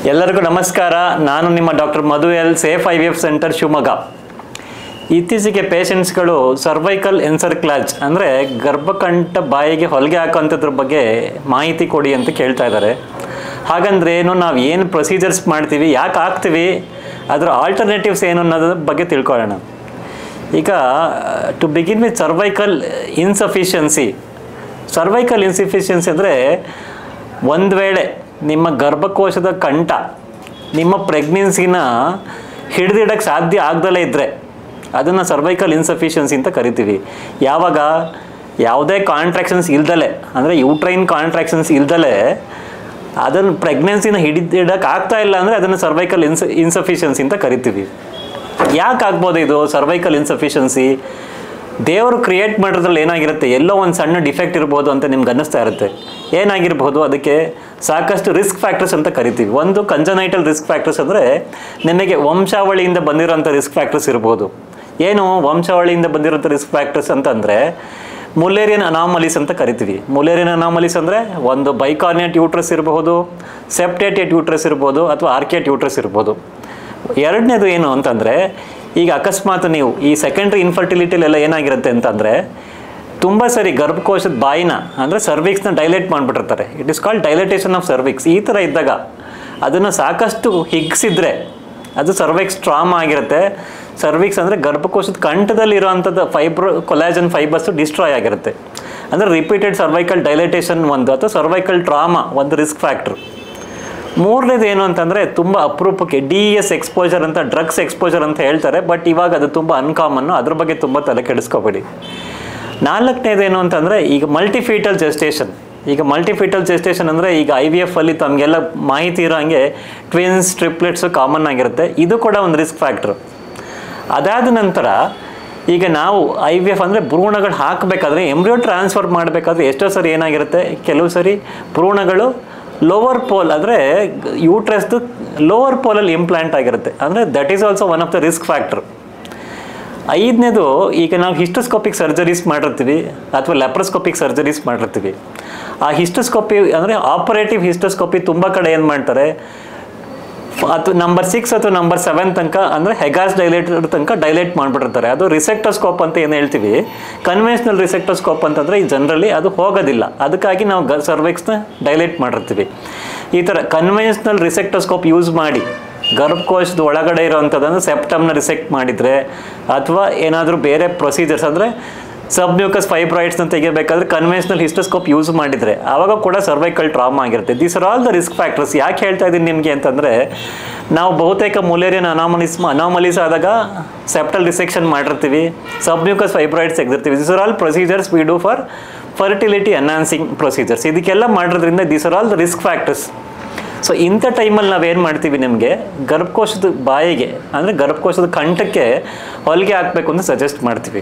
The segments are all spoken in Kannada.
ಎಲ್ಲರಿಗೂ ನಮಸ್ಕಾರ. ನಾನು ನಿಮ್ಮ doctor Madhu L, Safe IVF centre Shivamogga. ಇತ್ತೀಚೆಗೆ ಪೇಷಂಟ್ಸ್ಗಳು ಸರ್ವೈಕಲ್ ಎನ್ಸರ್ಕ್ಲಾಜ್ ಅಂದರೆ ಗರ್ಭಕಂಠ ಬಾಯಿಗೆ ಹೊಲಿಗೆ ಹಾಕೋಂಥದ್ರ ಬಗ್ಗೆ ಮಾಹಿತಿ ಕೊಡಿ ಅಂತ ಕೇಳ್ತಾ ಇದ್ದಾರೆ. ಹಾಗಂದ್ರೆ ಏನು, ನಾವು ಏನು ಪ್ರೊಸೀಜರ್ಸ್ ಮಾಡ್ತೀವಿ, ಯಾಕೆ ಹಾಕ್ತೀವಿ, ಅದರ ಆಲ್ಟರ್ನೇಟಿವ್ಸ್ ಏನು ಅನ್ನೋದ್ರ ಬಗ್ಗೆ ತಿಳ್ಕೊಳ್ಳೋಣ. ಈಗ to begin with cervical insufficiency ಅಂದರೆ ಒಂದು ವೇಳೆ ನಿಮ್ಮ ಗರ್ಭಕೋಶದ ಕಂಠ ನಿಮ್ಮ ಪ್ರೆಗ್ನೆನ್ಸಿನ ಹಿಡಿದಿಡಕ್ಕೆ ಸಾಧ್ಯ ಆಗ್ದಲೇ ಇದ್ದರೆ ಅದನ್ನು ಸರ್ವೈಕಲ್ ಇನ್ಸಫಿಷಿಯನ್ಸಿ ಅಂತ ಕರಿತೀವಿ. ಯಾವಾಗ ಯಾವುದೇ ಕಾಂಟ್ರಾಕ್ಷನ್ಸ್ ಇಲ್ದಲೆ, ಅಂದರೆ ಯೂಟ್ರೈನ್ ಕಾಂಟ್ರಾಕ್ಷನ್ಸ್ ಇಲ್ದಲೆ ಅದನ್ನು ಪ್ರೆಗ್ನೆನ್ಸಿನ ಹಿಡಿದಿಡಕ್ಕೆ ಆಗ್ತಾ ಇಲ್ಲ ಅಂದರೆ ಅದನ್ನು ಸರ್ವೈಕಲ್ ಇನ್ಸಫಿಷಿಯನ್ಸಿ ಅಂತ ಕರಿತೀವಿ. ಯಾಕೆ ಆಗ್ಬೋದು ಇದು ಸರ್ವೈಕಲ್ ಇನ್ಸಫಿಷಿಯನ್ಸಿ? ದೇವರು ಕ್ರಿಯೇಟ್ ಮಾಡೋದ್ರಲ್ಲಿ ಏನಾಗಿರುತ್ತೆ, ಎಲ್ಲೋ ಒಂದು ಸಣ್ಣ ಡಿಫೆಕ್ಟ್ ಇರ್ಬೋದು ಅಂತ ನಿಮ್ಗೆ ಅನ್ನಿಸ್ತಾ ಇರುತ್ತೆ. ಏನಾಗಿರ್ಬೋದು, ಅದಕ್ಕೆ ಸಾಕಷ್ಟು ರಿಸ್ಕ್ ಫ್ಯಾಕ್ಟರ್ಸ್ ಅಂತ ಕರಿತೀವಿ. ಒಂದು ಕಂಜನೈಟಲ್ ರಿಸ್ಕ್ ಫ್ಯಾಕ್ಟರ್ಸ್ ಅಂದರೆ ನಿಮಗೆ ವಂಶಾವಳಿಯಿಂದ ಬಂದಿರೋಂಥ ರಿಸ್ಕ್ ಫ್ಯಾಕ್ಟರ್ಸ್ ಇರ್ಬೋದು. ಏನು ವಂಶಾವಳಿಯಿಂದ ಬಂದಿರೋಂಥ ರಿಸ್ಕ್ ಫ್ಯಾಕ್ಟರ್ಸ್ ಅಂತಂದರೆ ಮುಲೇರಿಯನ್ ಅನಾಮಲೀಸ್ ಅಂತ ಕರಿತೀವಿ. ಮುಲೇರಿಯನ್ ಅನಾಮಲೀಸ್ ಅಂದರೆ ಒಂದು ಬೈಕಾರ್ನಿಯೇಟ್ ಯೂಟ್ರಸ್ ಇರಬಹುದು, ಸೆಪ್ಟೇಟೆಡ್ ಯೂಟ್ರಸ್ ಇರ್ಬೋದು, ಅಥವಾ ಆರ್ಕೇಟ್ ಯೂಟ್ರಸ್ ಇರ್ಬೋದು. ಎರಡನೇದು ಏನು ಅಂತಂದರೆ, ಈಗ ಅಕಸ್ಮಾತ್ ನೀವು ಈ ಸೆಕೆಂಡ್ರಿ ಇನ್ಫರ್ಟಿಲಿಟಿಲೆಲ್ಲ ಏನಾಗಿರುತ್ತೆ ಅಂತಂದರೆ ತುಂಬ ಸರಿ ಗರ್ಭಕೋಶದ ಬಾಯಿನ ಅಂದರೆ ಸರ್ವಿಕ್ಸ್ನ ಡೈಲೇಟ್ ಮಾಡಿಬಿಟ್ಟಿರ್ತಾರೆ. It is called dilatation of cervix. ಈ ಥರ ಇದ್ದಾಗ ಅದನ್ನು ಸಾಕಷ್ಟು ಹಿಗ್ಸಿದ್ರೆ ಅದು ಸರ್ವಿಕ್ಸ್ ಟ್ರಾಮಾ ಆಗಿರುತ್ತೆ. ಸರ್ವಿಕ್ಸ್ ಅಂದರೆ ಗರ್ಭಕೋಶದ ಕಂಠದಲ್ಲಿರುವಂಥದ್ದು ಕೊಲಾಜನ್ ಫೈಬರ್ಸು ಡಿಸ್ಟ್ರಾಯ್ ಆಗಿರುತ್ತೆ. ಅಂದರೆ ರಿಪೀಟೆಡ್ ಸರ್ವೈಕಲ್ ಡೈಲೇಟೇಷನ್ ಒಂದು, ಅಥವಾ ಸರ್ವೈಕಲ್ ಟ್ರಾಮಾ ಒಂದು ರಿಸ್ಕ್ ಫ್ಯಾಕ್ಟ್ರ್. ಮೂರನೇದು ಏನು ಅಂತಂದರೆ ತುಂಬ ಅಪರೂಪಕ್ಕೆ DES ಎಕ್ಸ್ಪೋಜರ್ ಅಂತ, ಡ್ರಗ್ಸ್ ಎಕ್ಸ್ಪೋಜರ್ ಅಂತ ಹೇಳ್ತಾರೆ, ಬಟ್ ಇವಾಗ ಅದು ತುಂಬ ಅನ್ಕಾಮನ್ನು, ಅದ್ರ ಬಗ್ಗೆ ತುಂಬ ತಲೆ ಕೆಡಿಸ್ಕೋಬೇಡಿ. ನಾಲ್ಕನೇದು ಏನು ಅಂತಂದರೆ ಈಗ ಮಲ್ಟಿಫೀಟಲ್ ಜೆಸ್ಟೇಷನ್. ಈಗ ಮಲ್ಟಿಫೀಟಲ್ ಜೆಸ್ಟೇಷನ್ ಅಂದರೆ ಈಗ IVF ಅಲ್ಲಿ ತಮಗೆಲ್ಲ ಮಾಹಿತಿ ಇರೋ ಹಾಗೆ ಟ್ವಿನ್ಸ್, ಟ್ರಿಪ್ಲೆಟ್ಸು ಕಾಮನ್ ಆಗಿರುತ್ತೆ. ಇದು ಕೂಡ ಒಂದು ರಿಸ್ಕ್ ಫ್ಯಾಕ್ಟ್ರು. ಅದಾದ ನಂತರ ಈಗ ನಾವು IVF ಅಂದರೆ ಭ್ರೂಣಗಳು ಹಾಕಬೇಕಾದ್ರೆ, ಎಂಬ್ರಿಯೋ ಟ್ರಾನ್ಸ್ಫರ್ ಮಾಡಬೇಕಾದ್ರೆ ಎಷ್ಟೋ ಸರಿ ಏನಾಗಿರುತ್ತೆ, ಕೆಲವು ಸರಿ ಭ್ರೂಣಗಳು ಲೋವರ್ ಪೋಲ್ ಅಂದರೆ ಯೂಟ್ರಸ್ದು ಲೋವರ್ ಪೋಲಲ್ಲಿ ಇಂಪ್ಲಾಂಟ್ ಆಗಿರುತ್ತೆ. ಅಂದರೆ that is also one of the risk factor. ಐದನೇದು, ಈಗ ನಾವು ಹಿಸ್ಟೋಸ್ಕೋಪಿಕ್ ಸರ್ಜರೀಸ್ ಮಾಡಿರ್ತೀವಿ ಅಥವಾ ಲ್ಯಾಪ್ರೋಸ್ಕೋಪಿಕ್ ಸರ್ಜರೀಸ್ ಮಾಡಿರ್ತೀವಿ. ಆ ಹಿಸ್ಟೋಸ್ಕೋಪಿ ಅಂದರೆ ಆಪರೇಟಿವ್ ಹಿಸ್ಟೋಸ್ಕೋಪಿ ತುಂಬ ಕಡೆ ಏನು ಮಾಡ್ತಾರೆ, ಅಥವಾ ನಂಬರ್ 6 ಅಥವಾ ನಂಬರ್ 7 ತನಕ ಅಂದರೆ ಹೆಗಾಸ್ ಡೈಲೇಟರ್ ತನಕ ಡೈಲೇಟ್ ಮಾಡಿಬಿಟ್ಟಿರ್ತಾರೆ. ಅದು ರಿಸೆಕ್ಟೋಸ್ಕೋಪ್ ಅಂತ ಏನು ಹೇಳ್ತೀವಿ. ಕನ್ವೆನ್ಷನಲ್ ರಿಸೆಕ್ಟೋಸ್ಕೋಪ್ ಅಂತಂದರೆ ಈ ಜನರಲಿ ಅದು ಹೋಗೋದಿಲ್ಲ. ಅದಕ್ಕಾಗಿ ನಾವು ಸರ್ವಿಕ್ಸ್ನ ಡೈಲೇಟ್ ಮಾಡಿರ್ತೀವಿ. ಈ ಥರ ಕನ್ವೆನ್ಷನಲ್ ರಿಸೆಕ್ಟೋಸ್ಕೋಪ್ ಯೂಸ್ ಮಾಡಿ ಗರ್ಭಕೋಶದ ಒಳಗಡೆ ಇರೋವಂಥದ್ದನ್ನು ಸೆಪ್ಟಮ್ನ ರಿಸೆಕ್ಟ್ ಮಾಡಿದರೆ, ಅಥವಾ ಏನಾದರೂ ಬೇರೆ ಪ್ರೊಸೀಜರ್ಸ್ ಅಂದರೆ ಸಬ್ಮ್ಯೂಕಸ್ ಫೈಬ್ರಾಯ್ಡ್ಸ್ನ ತೆಗಿಬೇಕಾದ್ರೆ ಕನ್ವೆನ್ಷನಲ್ ಹಿಸ್ಟೋಸ್ಕೋಪ್ ಯೂಸ್ ಮಾಡಿದರೆ ಆವಾಗ ಕೂಡ ಸರ್ವೈಕಲ್ ಟ್ರಾಮಾ ಆಗಿರುತ್ತೆ. These are all the risk factors. ಯಾಕೆ ಹೇಳ್ತಾ ಇದ್ದೀನಿ ನಿಮಗೆ ಅಂತಂದರೆ, ನಾವು ಬಹುತೇಕ ಮುಲೇರಿಯನ್ ಅನಾಮಲೀಸ್ ಆದಾಗ ಸೆಪ್ಟಲ್ ರಿಸೆಕ್ಷನ್ ಮಾಡಿರ್ತೀವಿ, ಸಬ್ಮ್ಯೂಕಸ್ ಫೈಬ್ರಾಯ್ಡ್ಸ್ ತೆಗೆದಿರ್ತೀವಿ. These are all procedures we do for fertility enhancing procedures. ಇದಕ್ಕೆಲ್ಲ ಮಾಡೋದ್ರಿಂದ these are all the risk factors. So ಇಂಥ ಟೈಮಲ್ಲಿ ನಾವೇನು ಮಾಡ್ತೀವಿ, ನಿಮಗೆ ಗರ್ಭಕೋಶದ ಬಾಯಿಗೆ ಅಂದರೆ ಗರ್ಭಕೋಶದ ಕಂಠಕ್ಕೆ ಹೊಲಿಗೆ ಹಾಕಬೇಕು ಅಂತ ಸಜೆಸ್ಟ್ ಮಾಡ್ತೀವಿ.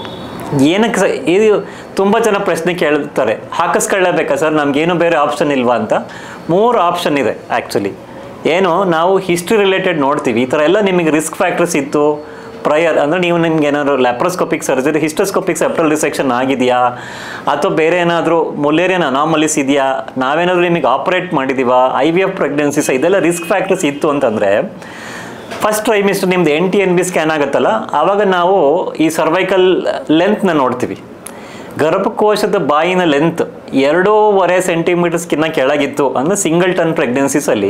ಏನಕ್ಕೆ ಇದು ತುಂಬ ಜನ ಪ್ರಶ್ನೆ ಕೇಳ್ತಾರೆ, ಹಾಕಿಸ್ಕೊಳ್ಳೇಬೇಕಾ ಸರ್, ನಮಗೇನು ಬೇರೆ ಆಪ್ಷನ್ ಇಲ್ವಾ ಅಂತ. 3 ಆಪ್ಷನ್ ಇದೆ ಆ್ಯಕ್ಚುಲಿ. ಏನು, ನಾವು ಹಿಸ್ಟ್ರಿ ರಿಲೇಟೆಡ್ ನೋಡ್ತೀವಿ. ಈ ಥರ ಎಲ್ಲ ನಿಮಗೆ ರಿಸ್ಕ್ ಫ್ಯಾಕ್ಟರ್ಸ್ ಇತ್ತು ಪ್ರಯರ್ ಅಂದರೆ ನೀವು ನಿಮ್ಗೆ ಏನಾದರೂ laparoscopic surgery, hysteroscopic septal resection ಆಗಿದೆಯಾ, ಅಥವಾ ಬೇರೆ ಏನಾದರೂ ಮುಲೇರಿಯನ್ ಅನಾಮಲೀಸ್ ಇದೆಯಾ, ನಾವೇನಾದರೂ ನಿಮಗೆ ಆಪ್ರೇಟ್ ಮಾಡಿದ್ದೀವಾ, IVF ಪ್ರೆಗ್ನೆನ್ಸೀಸ್, ಇದೆಲ್ಲ ರಿಸ್ಕ್ ಫ್ಯಾಕ್ಟರ್ಸ್ ಇತ್ತು ಅಂತಂದರೆ ಫಸ್ಟ್ ಟ್ರೈಮಿಸ್ಟರ್ ನಿಮ್ದು NT-NB ಸ್ಕ್ಯಾನ್ ಆಗುತ್ತಲ್ಲ, ಆವಾಗ ನಾವು ಈ ಸರ್ವೈಕಲ್ ಲೆಂತ್ನ ನೋಡ್ತೀವಿ. ಗರ್ಭಕೋಶದ ಬಾಯಿನ ಲೆಂತ್ 2.5 ಸೆಂಟಿಮೀಟರ್ಸ್ಕಿನ್ನ ಕೆಳಗಿತ್ತು ಅಂದರೆ ಸಿಂಗಲ್ ಟನ್ ಪ್ರೆಗ್ನೆನ್ಸೀಸಲ್ಲಿ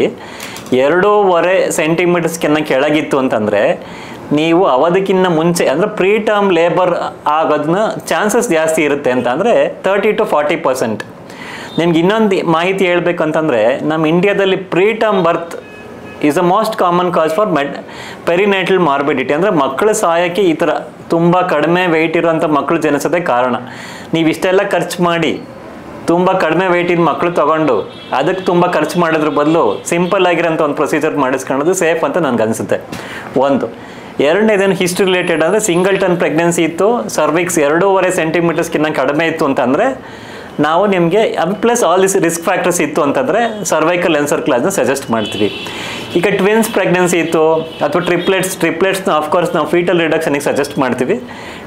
2.5 ಸೆಂಟಿಮೀಟರ್ಸ್ಕಿನ್ನ ಕೆಳಗಿತ್ತು ಅಂತಂದರೆ ನೀವು ಅವಧಿಕ್ಕಿಂತ ಮುಂಚೆ ಅಂದರೆ ಪ್ರೀ ಟರ್ಮ್ ಲೇಬರ್ ಆಗೋದನ್ನ ಚಾನ್ಸಸ್ ಜಾಸ್ತಿ ಇರುತ್ತೆ ಅಂತ. ಅಂದರೆ 30 to 40%. ನಿಮ್ಗೆ ಇನ್ನೊಂದು ಮಾಹಿತಿ ಹೇಳ್ಬೇಕಂತಂದರೆ, ನಮ್ಮ ಇಂಡಿಯಾದಲ್ಲಿ preterm birth is a most common cause for perinatal morbidity. ಅಂದರೆ ಮಕ್ಕಳ ಸಾಯಕ್ಕೆ ಈ ಥರ ತುಂಬ ಕಡಿಮೆ ವೆಯ್ಟ್ ಇರೋಂಥ ಮಕ್ಕಳು ಜನಿಸೋದೇ ಕಾರಣ. ನೀವು ಇಷ್ಟೆಲ್ಲ ಖರ್ಚು ಮಾಡಿ ತುಂಬ ಕಡಿಮೆ ವೆಯ್ಟಿನ ಮಕ್ಕಳು ತೊಗೊಂಡು ಅದಕ್ಕೆ ತುಂಬ ಖರ್ಚು ಮಾಡೋದ್ರ ಬದಲು ಸಿಂಪಲ್ ಆಗಿರೋಂಥ ಒಂದು ಪ್ರೊಸೀಜರ್ ಮಾಡಿಸ್ಕೊಳ್ಳೋದು ಸೇಫ್ ಅಂತ ನನಗೆ ಅನಿಸುತ್ತೆ. ಒಂದು. ಎರಡನೇದೇನು ಹಿಸ್ಟ್ರಿ ರಿಲೇಟೆಡ್ ಅಂದರೆ ಸಿಂಗಲ್ ಟನ್ ಪ್ರೆಗ್ನೆನ್ಸಿ ಇತ್ತು, ಸರ್ವಿಕ್ಸ್ 2.5 ಸೆಂಟಿಮೀಟರ್ಸ್ಕಿನ್ನ ಕಡಿಮೆ ಇತ್ತು ಅಂತಂದರೆ ನಾವು ನಿಮಗೆ plus all this risk factors ಇತ್ತು ಅಂತಂದರೆ ಸರ್ವೈಕಲ್ ಎನ್ಸರ್ಕ್ಲಾಜ್ನ ಸಜೆಸ್ಟ್ ಮಾಡ್ತೀವಿ. ಈಗ ಟ್ವಿನ್ಸ್ ಪ್ರೆಗ್ನೆನ್ಸಿ ಇತ್ತು ಅಥವಾ ಟ್ರಿಪ್ಲೆಟ್ಸ್ನ ಆಫ್ಕೋರ್ಸ್ ನಾವು ಫೀಟಲ್ ರಿಡಕ್ಷನಿಗೆ ಸಜೆಸ್ಟ್ ಮಾಡ್ತೀವಿ.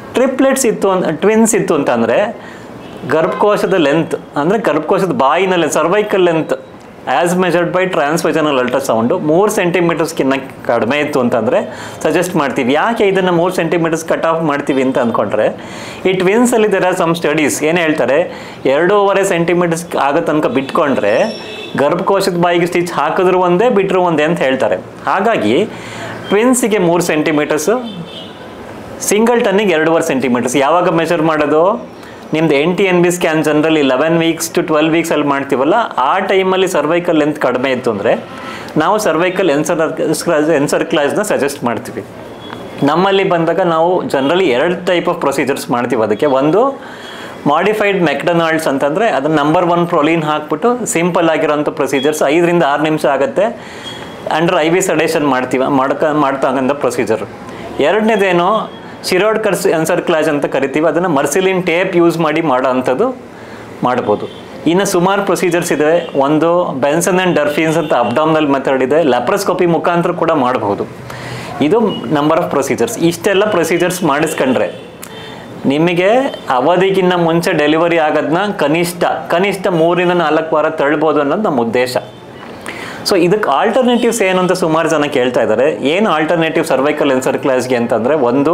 ಟ್ವಿನ್ಸ್ ಇತ್ತು ಅಂತಂದರೆ ಗರ್ಭಕೋಶದ ಲೆಂತ್ ಅಂದರೆ ಗರ್ಭಕೋಶದ ಬಾಯಿನ length, cervical length as measured by transvaginal ultrasound 3 ಸೆಂಟಿಮೀಟರ್ಸ್ಗಿನ್ನ ಕಡಿಮೆ ಇತ್ತು ಅಂತಂದರೆ ಸಜೆಸ್ಟ್ ಮಾಡ್ತೀವಿ. ಯಾಕೆ ಇದನ್ನು 3 ಸೆಂಟಿಮೀಟರ್ಸ್ ಕಟ್ ಆಫ್ ಮಾಡ್ತೀವಿ ಅಂತ ಅಂದ್ಕೊಂಡ್ರೆ, ಈ ಟ್ವಿನ್ಸಲ್ಲಿ ದೇರ್ ಆರ್ ಸಮ್ ಸ್ಟಡೀಸ್ ಏನು ಹೇಳ್ತಾರೆ, 2.5 ಸೆಂಟಿಮೀಟರ್ಸ್ ಆಗೋ ತನಕ ಬಿಟ್ಕೊಂಡ್ರೆ ಗರ್ಭಕೋಶದ ಬಾಯಿಗೆ ಸ್ಟಿಚ್ ಹಾಕಿದ್ರು ಒಂದೇ ಬಿಟ್ಟರು ಒಂದೇ ಅಂತ ಹೇಳ್ತಾರೆ. ಹಾಗಾಗಿ ಟ್ವಿನ್ಸಿಗೆ 3 ಸೆಂಟಿಮೀಟರ್ಸು, ಸಿಂಗಲ್ಟನ್ನಿಗೆ 2.5 ಸೆಂಟಿಮೀಟರ್ಸ್. ಯಾವಾಗ ಮೆಷರ್ ಮಾಡೋದು, ನಿಮ್ದು NT-NB scan generally 11 weeks to 12 ವೀಕ್ಸಲ್ಲಿ ಮಾಡ್ತೀವಲ್ಲ, ಆ ಟೈಮಲ್ಲಿ ಸರ್ವೈಕಲ್ ಲೆಂತ್ ಕಡಿಮೆ ಇತ್ತು ಅಂದರೆ ನಾವು ಸರ್ವೈಕಲ್ ಎನ್ಸರ್ಕ್ಲಾಜ್ನ ಸಜೆಸ್ಟ್ ಮಾಡ್ತೀವಿ. ನಮ್ಮಲ್ಲಿ ಬಂದಾಗ ನಾವು ಜನರಲಿ 2 ಟೈಪ್ ಆಫ್ ಪ್ರೊಸೀಜರ್ಸ್ ಮಾಡ್ತೀವಿ. ಅದಕ್ಕೆ ಒಂದು ಮಾಡಿಫೈಡ್ ಮೆಕ್ಡೊನಾಲ್ಡ್ಸ್ ಅಂತಂದರೆ ಅದನ್ನು ನಂಬರ್ 1 ಪ್ರೊಲೀನ್ ಹಾಕ್ಬಿಟ್ಟು ಸಿಂಪಲ್ ಆಗಿರೋಂಥ ಪ್ರೊಸೀಜರ್ಸ್ 5 ರಿಂದ 6 ನಿಮಿಷ ಆಗುತ್ತೆ. ಅಂಡರ್ IV ಸೆಡೇಷನ್ ಮಾಡ್ತಾಗಂಥ ಪ್ರೊಸೀಜರು. ಎರಡನೇದೇನೋ ಶಿರೋಡ್ಕರ್ ಎನ್ಸರ್ಕ್ಲಾಜ್ ಅಂತ ಕರಿತೀವಿ, ಅದನ್ನು ಮರ್ಸಿಲಿನ್ ಟೇಪ್ ಯೂಸ್ ಮಾಡಿ ಮಾಡೋ ಅಂಥದ್ದು ಮಾಡ್ಬೋದು. ಇನ್ನು ಸುಮಾರು ಪ್ರೊಸೀಜರ್ಸ್ ಇದೆ. ಒಂದು ಬೆನ್ಸನ್ ಆ್ಯಂಡ್ ಡರ್ಫಿನ್ಸ್ ಅಂತ ಅಬ್ಡಾಮಿನಲ್ ಮೆಥಡ್ ಇದೆ, ಲ್ಯಾಪ್ರೋಸ್ಕೋಪಿ ಮುಖಾಂತರ ಕೂಡ ಮಾಡಬಹುದು. ಇದು ನಂಬರ್ ಆಫ್ ಪ್ರೊಸೀಜರ್ಸ್. ಇಷ್ಟೆಲ್ಲ ಪ್ರೊಸೀಜರ್ಸ್ ಮಾಡಿಸ್ಕೊಂಡ್ರೆ ನಿಮಗೆ ಅವಧಿಗಿನ್ನ ಮುಂಚೆ ಡೆಲಿವರಿ ಆಗೋದನ್ನ ಕನಿಷ್ಠ 3 ರಿಂದ 4 ವಾರ ತಳ್ಬೋದು ಅನ್ನೋದು ನಮ್ಮ ಉದ್ದೇಶ. ಸೊ ಇದಕ್ಕೆ ಆಲ್ಟರ್ನೇಟಿವ್ಸ್ ಏನು ಅಂತ ಸುಮಾರು ಜನ ಕೇಳ್ತಾ ಇದ್ದಾರೆ. ಏನು ಆಲ್ಟರ್ನೇಟಿವ್ ಸರ್ವೈಕಲ್ ಎನ್ಸರ್ಕ್ಲಾಜ್ಗೆ ಅಂತಂದರೆ, ಒಂದು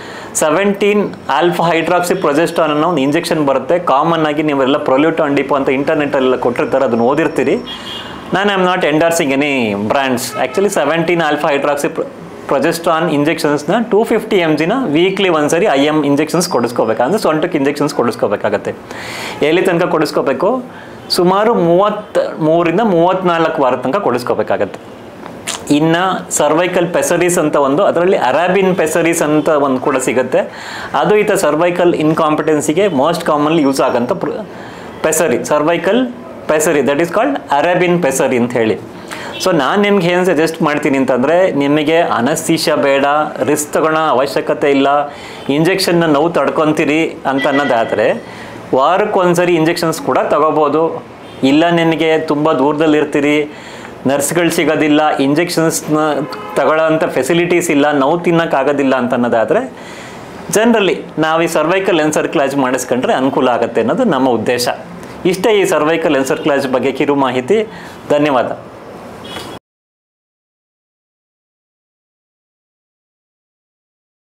17 ಆಲ್ಫಾ ಹೈಡ್ರಾಕ್ಸಿ ಪ್ರೊಜೆಸ್ಟಾನ್ ಅನ್ನೋ ಒಂದು ಇಂಜೆಕ್ಷನ್ ಬರುತ್ತೆ. ಕಾಮನ್ ಆಗಿ ನೀವೆಲ್ಲ ಪ್ರೊಲ್ಯೂಟಾನ್ ಡಿಪೋ ಅಂತ ಇಂಟರ್ನೆಟ್ಟಲ್ಲೆಲ್ಲ ಕೊಟ್ಟಿರ್ತಾರೆ, ಅದನ್ನು ಓದಿರ್ತೀರಿ. ನಾನು am not endorsing any brands. Actually 17 alpha hydroxy progesterone ಇಂಜೆಕ್ಷನ್ಸ್ನ 250 mg ವೀಕ್ಲಿ ಒಂದ್ಸರಿ IM ಇಂಜೆಕ್ಷನ್ಸ್ ಕೊಡಿಸ್ಕೋಬೇಕು. ಅಂದರೆ ಸೊಂಟಕ್ಕೆ ಇಂಜೆಕ್ಷನ್ಸ್ ಕೊಡಿಸ್ಕೋಬೇಕಾಗತ್ತೆ. ಎಲ್ಲಿ ತನಕ ಕೊಡಿಸ್ಕೋಬೇಕು, ಸುಮಾರು 33 ರಿಂದ 34 ವಾರ ತನಕ ಕೊಡಿಸ್ಕೋಬೇಕಾಗತ್ತೆ. ಇನ್ನು ಸರ್ವೈಕಲ್ ಪೆಸರೀಸ್ ಅಂತ ಒಂದು, ಅದರಲ್ಲಿ ಅರಾಬಿನ್ ಪೆಸರೀಸ್ ಅಂತ ಒಂದು ಕೂಡ ಸಿಗುತ್ತೆ. ಅದು ಈತ ಸರ್ವೈಕಲ್ ಇನ್ಕಾಂಪಿಟೆನ್ಸಿಗೆ ಮೋಸ್ಟ್ ಕಾಮನ್ಲಿ ಯೂಸ್ ಆಗೋಂಥ pessary, cervical pessary, that is called Arabin pessary ಅಂತ ಹೇಳಿ. ಸೊ ನಾನು ನಿಮ್ಗೆ ಏನು ಸಜೆಸ್ಟ್ ಮಾಡ್ತೀನಿ ಅಂತಂದರೆ, ನಿಮಗೆ ಅನಸ್ತೀಶಾ ಬೇಡ, ರಿಸ್ಕ್ ತಗೊಳ್ಳೋ ಅವಶ್ಯಕತೆ ಇಲ್ಲ, ಇಂಜೆಕ್ಷನ್ನ ನೋವು ತಡ್ಕೊತೀರಿ ಅಂತ ಅನ್ನೋದಾದರೆ ವಾರಕ್ಕೊಂದ್ಸರಿ ಇಂಜೆಕ್ಷನ್ಸ್ ಕೂಡ ತಗೋಬೋದು. ಇಲ್ಲ ನಿಮಗೆ ತುಂಬ ದೂರದಲ್ಲಿರ್ತೀರಿ, ನರ್ಸ್ಗಳು ಸಿಗೋದಿಲ್ಲ, ಇಂಜೆಕ್ಷನ್ಸ್ನ ತಗೊಳ್ಳೋ ಅಂಥ ಫೆಸಿಲಿಟೀಸ್ ಇಲ್ಲ, ನೋವು ತಿನ್ನೋಕ್ಕಾಗೋದಿಲ್ಲ ಅಂತ ಅನ್ನೋದಾದರೆ ಜನರಲಿ ನಾವು ಈ ಸರ್ವೈಕಲ್ ಎನ್ಸರ್ಕ್ಲಾಜ್ ಮಾಡಿಸ್ಕೊಂಡ್ರೆ ಅನುಕೂಲ ಆಗುತ್ತೆ ಅನ್ನೋದು ನಮ್ಮ ಉದ್ದೇಶ. ಇಷ್ಟೇ ಈ ಸರ್ವೈಕಲ್ ಎನ್ಸರ್ಕ್ಲಾಜ್ ಬಗ್ಗೆ ಕಿರು ಮಾಹಿತಿ. ಧನ್ಯವಾದ.